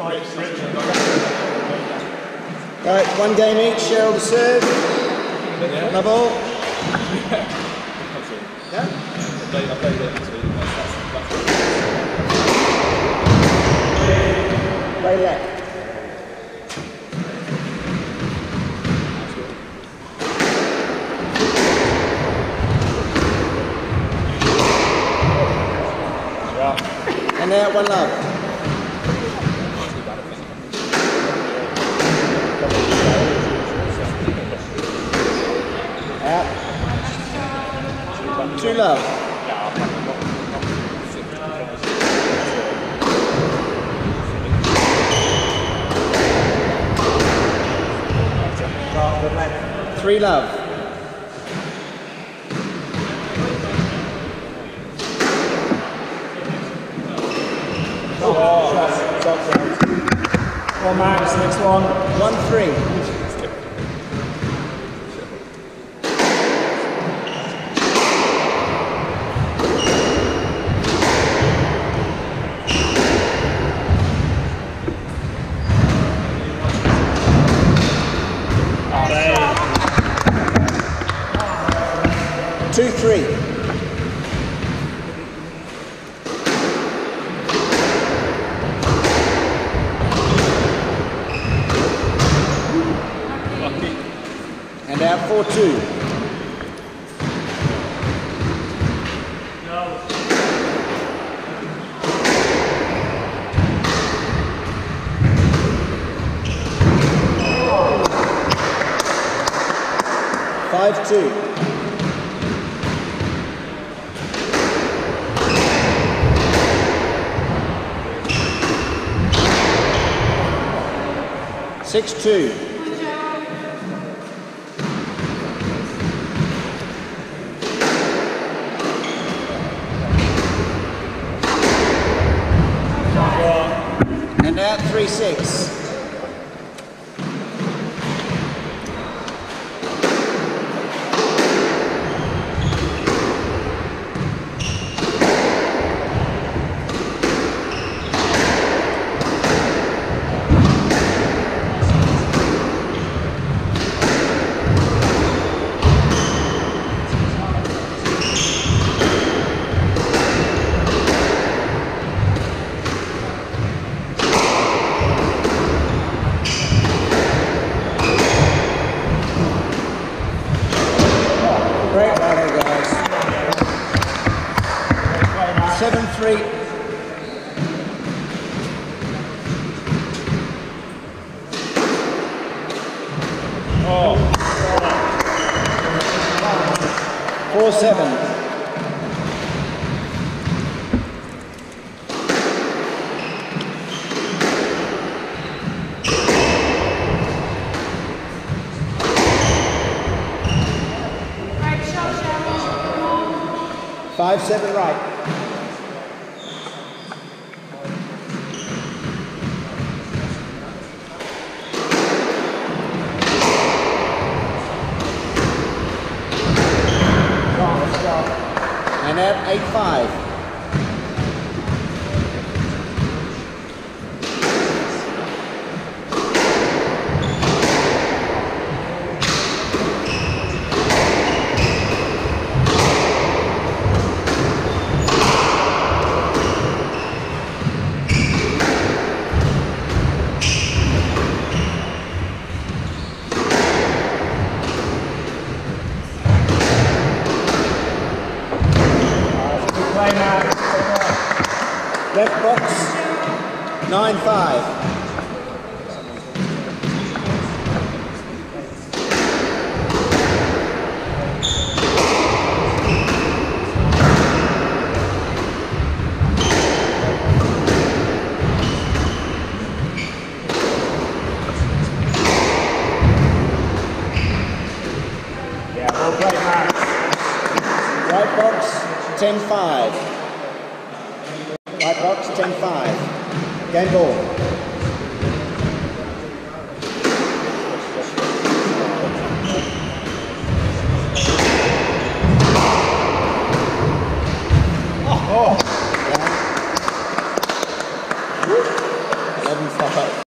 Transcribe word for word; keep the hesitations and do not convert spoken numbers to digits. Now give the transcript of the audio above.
Right, one game each, Cheryl to serve. Yeah. Love all. Yeah? I played, I played it this week. That's, that's, that's Play left. And now one love. Out. Two love. Three love. Oh, shots, shots, shots. One max, next one. One three. Two three. And out four two. Five two. Six two. And out three six. Great rally, guys. Seven three. Oh. Four seven. Five seven right. And at eight five. Play now. Left box. Nine five. Yeah, we'll play max. Right box. Ten five. Right box. Ten five. Game ball. eleven five.